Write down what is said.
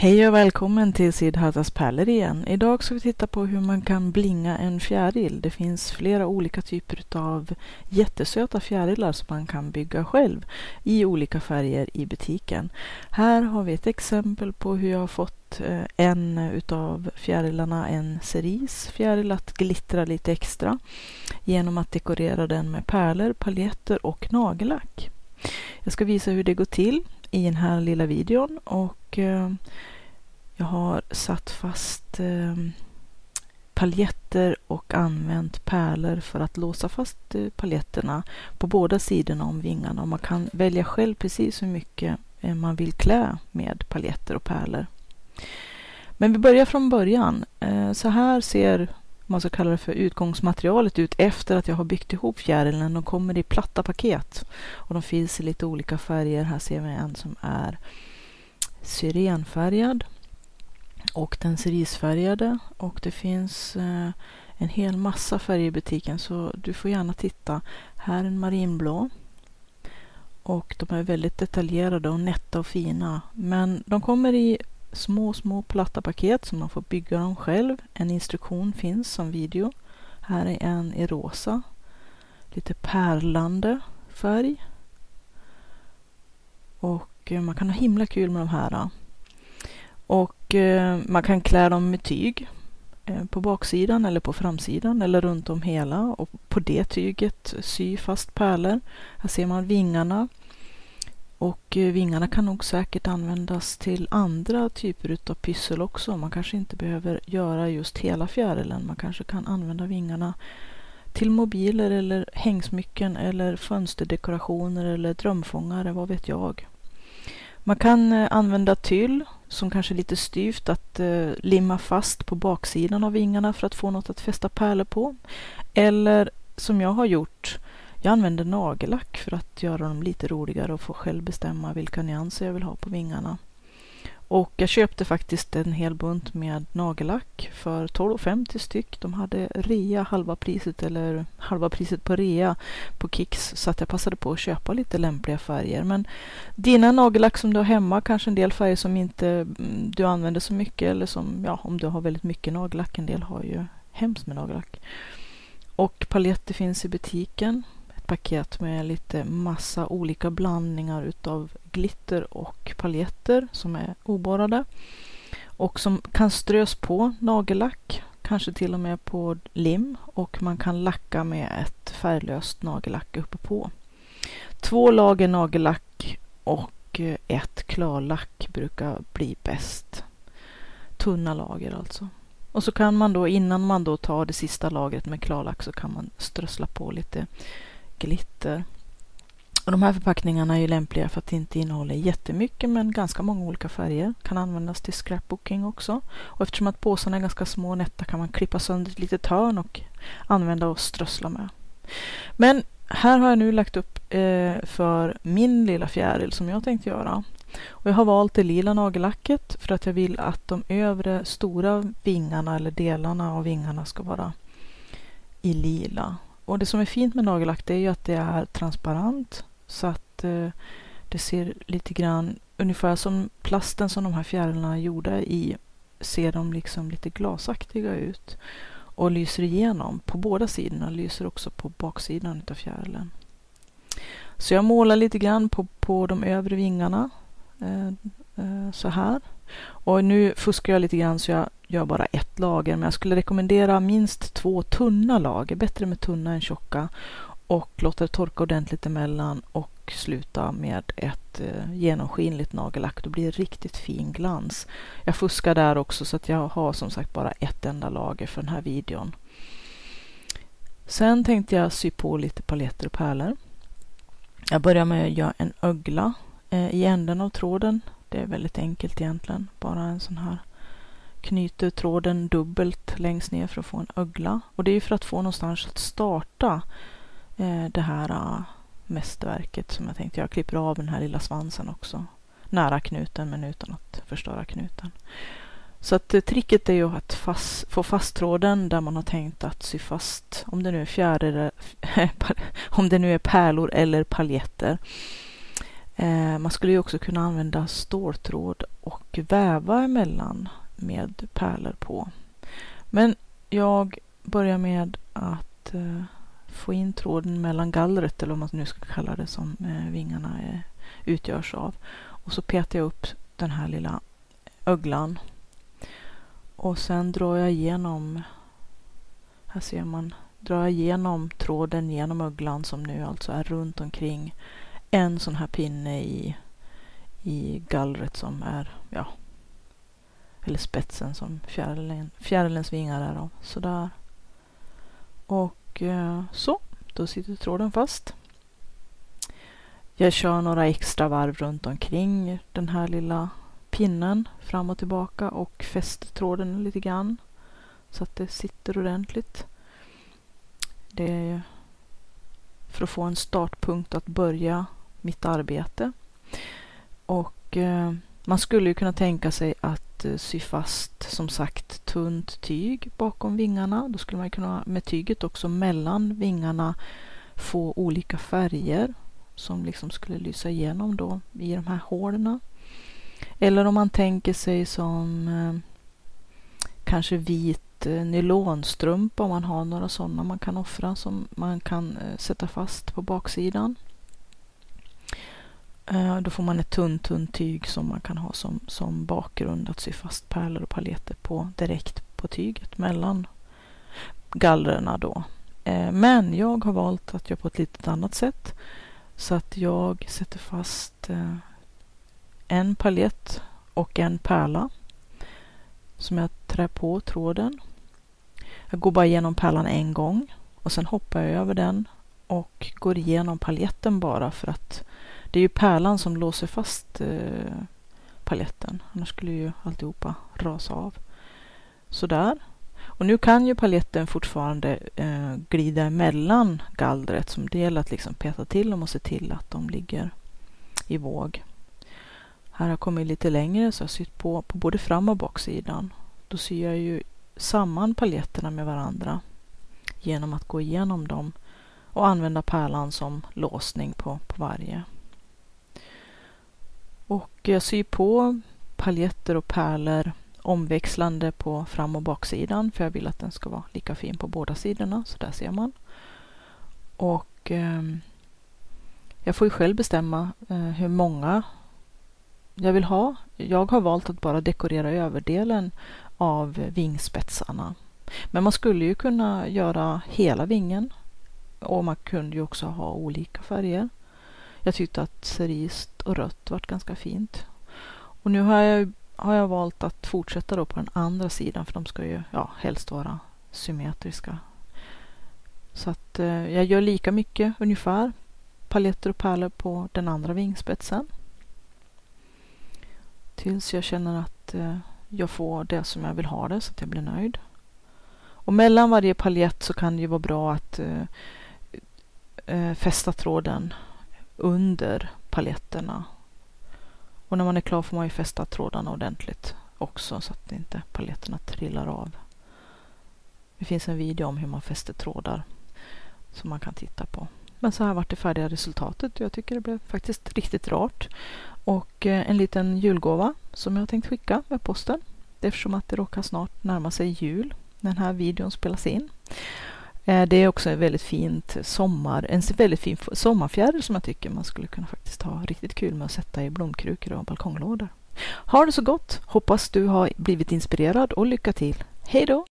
Hej och välkommen till Siddhartas pärlor igen. Idag ska vi titta på hur man kan blinga en fjäril. Det finns flera olika typer av jättesöta fjärilar som man kan bygga själv i olika färger i butiken. Här har vi ett exempel på hur jag har fått en utav fjärilarna, en cerise fjäril, att glittra lite extra genom att dekorera den med pärlor, paljetter och nagellack. Jag ska visa hur det går till i den här lilla videon och jag har satt fast paljetter och använt pärlor för att låsa fast paljetterna på båda sidorna om vingarna. Och man kan välja själv precis hur mycket man vill klä med paljetter och pärlor. Men vi börjar från början. Så här ser man så kallar det för utgångsmaterialet ut efter att jag har byggt ihop fjärilen. De kommer i platta paket och de finns i lite olika färger. Här ser vi en som är syrenfärgad och den cerisfärgade, och det finns en hel massa färger i butiken, så du får gärna titta. Här är en marinblå och de är väldigt detaljerade och nätta och fina, men de kommer i små platta paket så man får bygga dem själv. En instruktion finns som video. Här är en i rosa, lite pärlande färg, och man kan ha himla kul med de här. Och man kan klä dem med tyg på baksidan eller på framsidan eller runt om hela, och på det tyget sy fast pärlor. Här ser man vingarna, och vingarna kan nog säkert användas till andra typer av pyssel också. Man kanske inte behöver göra just hela fjärilen. Man kanske kan använda vingarna till mobiler eller hängsmycken eller fönsterdekorationer eller drömfångare, vad vet jag. Man kan använda tyll som kanske är lite styvt att limma fast på baksidan av vingarna för att få något att fästa pärlor på. Eller som jag har gjort, jag använder nagellack för att göra dem lite roligare och få själv bestämma vilka nyanser jag vill ha på vingarna. Och jag köpte faktiskt en hel bunt med nagellack för 12,50 styck. De hade rea halva priset på rea på Kicks, så att jag passade på att köpa lite lämpliga färger. Men dina nagellack som du har hemma, kanske en del färger som inte du använder så mycket, eller som, ja, om du har väldigt mycket nagellack, en del har ju hemskt med nagellack. Och paljetter finns i butiken. Paket med lite massa olika blandningar utav glitter och paljetter som är oborrade och som kan strös på nagellack, kanske till och med på lim, och man kan lacka med ett färglöst nagellack uppe på. 2 lager nagellack och ett klarlack brukar bli bäst. Tunna lager alltså. Och så kan man då, innan man då tar det sista lagret med klarlack, så kan man strössla på lite glitter. Och de här förpackningarna är ju lämpliga för att det inte innehåller jättemycket, men ganska många olika färger. Kan användas till scrapbooking också. Och eftersom att påsarna är ganska små och nätta kan man klippa sönder ett litet hörn och använda och strössla med. Men här har jag nu lagt upp för min lilla fjäril som jag tänkte göra. Och jag har valt det lila nagellacket för att jag vill att de övre stora vingarna eller delarna av vingarna ska vara i lila. Och det som är fint med nagellack, det är ju att det är transparent, så att det ser lite grann ungefär som plasten som de här fjärilarna är gjorda i, ser de liksom lite glasaktiga ut och lyser igenom på båda sidorna, lyser också på baksidan av fjärilen. Så jag målar lite grann på de övre vingarna så här. Och nu fuskar jag lite grann så jag gör bara ett lager, men jag skulle rekommendera minst 2 tunna lager, bättre med tunna än tjocka, och låta det torka ordentligt emellan och sluta med ett genomskinligt nagellack. Då blir det riktigt fin glans. Jag fuskar där också, så att jag har som sagt bara ett enda lager för den här videon. Sen tänkte jag sy på lite paljetter och pärlor. Jag börjar med att göra en ögla i änden av tråden. Det är väldigt enkelt egentligen. Bara en sån här, knyter tråden dubbelt längst ner för att få en ögla. Och det är ju för att få någonstans att starta det här mästerverket som jag tänkte. Jag klipper av den här lilla svansen också. Nära knuten men utan att förstöra knuten. Så att tricket är ju att få fast tråden där man har tänkt att sy fast, om det nu är om det nu är pärlor eller paljetter. Man skulle ju också kunna använda ståltråd och väva emellan med pärlor på. Men jag börjar med att få in tråden mellan gallret, eller vad man nu ska kalla det, som vingarna utgörs av. Och så petar jag upp den här lilla öglan. Och sen drar jag igenom, här ser man, drar jag igenom tråden genom öglan som nu alltså är runt omkring en sån här pinne i gallret som är, ja, eller spetsen som fjärilens vingar är av. Sådär. Och så, då sitter tråden fast. Jag kör några extra varv runt omkring den här lilla pinnen fram och tillbaka och fäster tråden lite grann så att det sitter ordentligt. Det är för att få en startpunkt att börja mitt arbete. Och man skulle ju kunna tänka sig att sy fast, som sagt, tunt tyg bakom vingarna. Då skulle man kunna med tyget också mellan vingarna få olika färger som liksom skulle lysa igenom då i de här hålen. Eller om man tänker sig som kanske vit nylonstrumpa, om man har några sådana man kan offra som man kan sätta fast på baksidan. Då får man ett tunt tyg som man kan ha som bakgrund att sy fast pärlor och paljetter på direkt på tyget mellan gallrarna då. Men jag har valt att göra på ett litet annat sätt, så att jag sätter fast en paljett och en pärla som jag trär på tråden. Jag går bara igenom pärlan en gång och sen hoppar jag över den och går igenom paljetten bara, för att det är ju pärlan som låser fast paljetten. Annars skulle ju alltihopa rasa av. Sådär. Och nu kan ju paljetten fortfarande glida emellan gallret, som det gäller att liksom peta till dem och se till att de ligger i våg. Här har jag kommit lite längre, så jag har sytt på både fram- och baksidan. Då syr jag ju samman paljetterna med varandra genom att gå igenom dem och använda pärlan som låsning på varje. Och jag syr på paljetter och pärlor omväxlande på fram- och baksidan, för jag vill att den ska vara lika fin på båda sidorna, så där ser man. Och jag får ju själv bestämma hur många jag vill ha. Jag har valt att bara dekorera överdelen av vingspetsarna. Men man skulle ju kunna göra hela vingen, och man kunde ju också ha olika färger. Jag tyckte att cerise och rött var ganska fint. Och nu har jag valt att fortsätta då på den andra sidan, för de ska ju helst vara symmetriska. Så att jag gör lika mycket ungefär paljetter och pärlor på den andra vingspetsen. Tills jag känner att jag får det som jag vill ha det, så att jag blir nöjd. Och mellan varje paljett så kan det ju vara bra att fästa tråden under paljetterna. Och när man är klar får man ju fästa trådarna ordentligt också, så att inte paljetterna trillar av. Det finns en video om hur man fäster trådar som man kan titta på. Men så här var det färdiga resultatet. Jag tycker det blev faktiskt riktigt rart. Och en liten julgåva som jag tänkt skicka med posten. Eftersom att det råkar snart närma sig jul när den här videon spelas in. Det är också en väldigt fin sommarfjäril som jag tycker man skulle kunna faktiskt ha riktigt kul med att sätta i blomkrukor och balkonglådor. Ha det så gott! Hoppas du har blivit inspirerad, och lycka till! Hej då!